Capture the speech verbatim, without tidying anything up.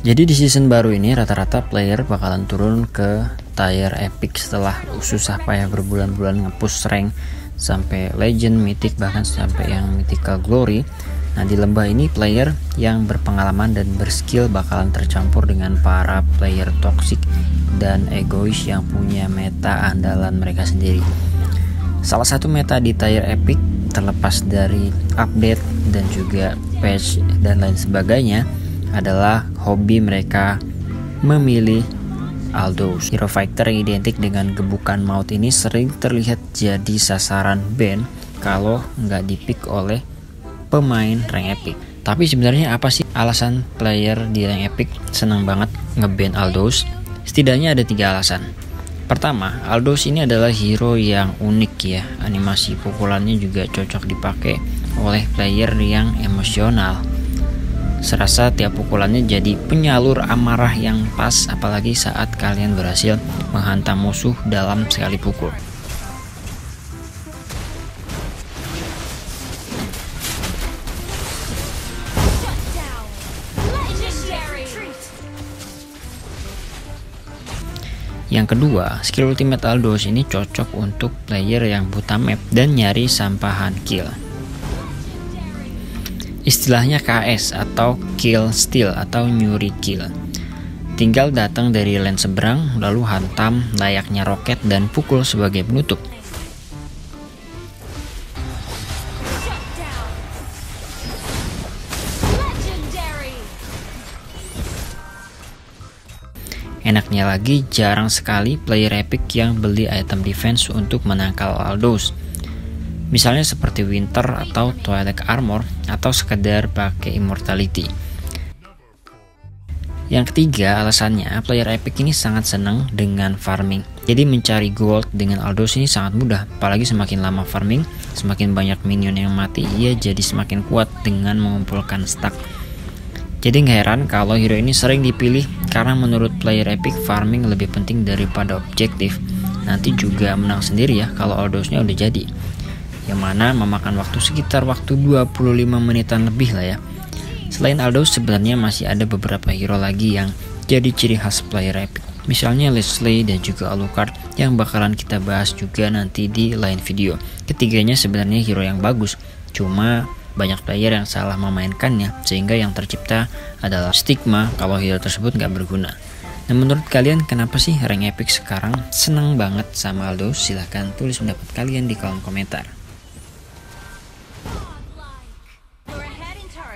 Jadi di season baru ini rata-rata player bakalan turun ke tier epic setelah susah payah berbulan-bulan nge-push rank sampai legend, mythic, bahkan sampai yang mythical glory. Nah di lembah ini player yang berpengalaman dan berskill bakalan tercampur dengan para player toxic dan egois yang punya meta andalan mereka sendiri. Salah satu meta di tier epic terlepas dari update dan juga patch dan lain sebagainya adalah hobi mereka memilih Aldous. Hero fighter yang identik dengan gebukan maut ini sering terlihat jadi sasaran ban kalau nggak dipick oleh pemain rank epic. Tapi sebenarnya apa sih alasan player di rank epic senang banget nge-ban Aldous? Setidaknya ada tiga alasan. Pertama, Aldous ini adalah hero yang unik ya. Animasi pukulannya juga cocok dipakai oleh player yang emosional. Serasa tiap pukulannya jadi penyalur amarah yang pas, apalagi saat kalian berhasil menghantam musuh dalam sekali pukul. Yang kedua, skill ultimate Aldous ini cocok untuk player yang buta map dan nyari sampahan kill. Istilahnya K S atau kill steal atau nyuri kill. Tinggal datang dari lane seberang lalu hantam layaknya roket dan pukul sebagai penutup. Enaknya lagi, jarang sekali player epic yang beli item defense untuk menangkal Aldous. Misalnya seperti Winter atau Twilight Armor atau sekedar pakai Immortality. Yang ketiga alasannya, player epic ini sangat senang dengan farming. Jadi mencari gold dengan Aldous ini sangat mudah. Apalagi semakin lama farming, semakin banyak minion yang mati, ia jadi semakin kuat dengan mengumpulkan stack. Jadi gak heran kalau hero ini sering dipilih karena menurut player epic farming lebih penting daripada objektif. Nanti juga menang sendiri ya kalau Aldousnya udah jadi. Yang mana memakan waktu sekitar waktu dua puluh lima menitan lebih lah ya. Selain Aldous sebenarnya masih ada beberapa hero lagi yang jadi ciri khas player epic. Misalnya Leslie dan juga Alucard yang bakalan kita bahas juga nanti di lain video. Ketiganya sebenarnya hero yang bagus, cuma banyak player yang salah memainkannya sehingga yang tercipta adalah stigma kalau hero tersebut gak berguna. Nah menurut kalian kenapa sih rank epic sekarang seneng banget sama Aldous? Silahkan tulis pendapat kalian di kolom komentar.